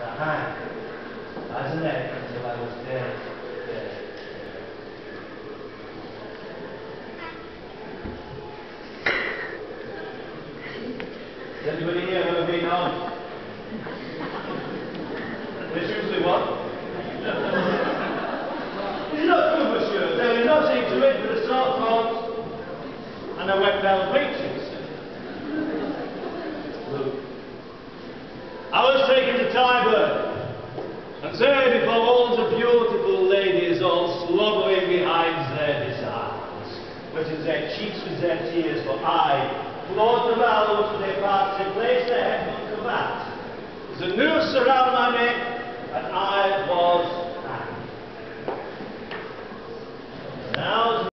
hang as a neck until I was dead. Has anybody here ever been on? There's usually one. It's not good, monsieur. There is nothing to it but a salt pond and a wet bell breeches. Look. I was taken to Tyburn, and there before all the beautiful ladies all slobbering behind their desires, wetting their cheeks with their tears, for I floored the valves to their parts and placed their head on the mat. There's a noose around my neck, and I was hanged. Now